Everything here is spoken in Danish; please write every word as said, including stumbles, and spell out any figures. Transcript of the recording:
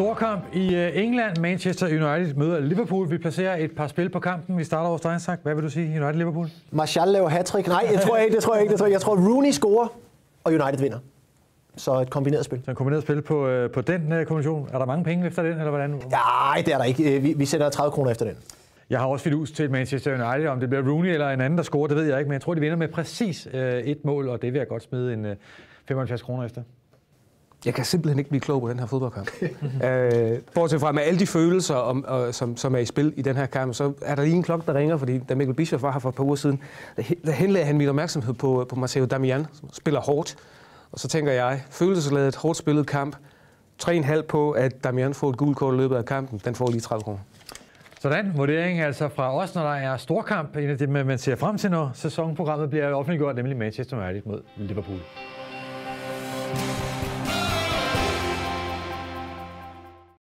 storkamp i England. Manchester United møder Liverpool. Vi placerer et par spil på kampen. Vi starter over Steinsak. Hvad vil du sige? United-Liverpool? Martial laver hat-trick. Nej, jeg tror ikke, det tror jeg ikke. Det tror jeg. jeg tror, Rooney scorer, og United vinder. Så et kombineret spil. Så et kombineret spil på, på den uh, kombination. Er der mange penge efter den, eller hvordan? Nej, det er der ikke. Vi, vi sætter tredive kroner efter den. Jeg har også fidus til Manchester United. Om det bliver Rooney eller en anden, der scorer, det ved jeg ikke. Men jeg tror, de vinder med præcis uh, et mål, og det vil jeg godt smide en uh, femoghalvfjerds kroner efter. Jeg kan simpelthen ikke blive klog på den her fodboldkamp. øh, bortset fra med alle de følelser, om, og, som, som er i spil i den her kamp, så er der lige en klokke, der ringer, fordi da Mikkel Bischoff var her for et par uger siden, der henlagde han min opmærksomhed på, på Matteo Darmian, som spiller hårdt. Og så tænker jeg, følelsesladet, hårdt spillet kamp, tre komma fem på, at Darmian får et gult kort i løbet af kampen, den får lige tredive kroner. Sådan, vurdering altså fra os, når der er storkamp. En af det, man ser frem til, når sæsonprogrammet bliver offentliggjort, nemlig Manchester United mod Liverpool.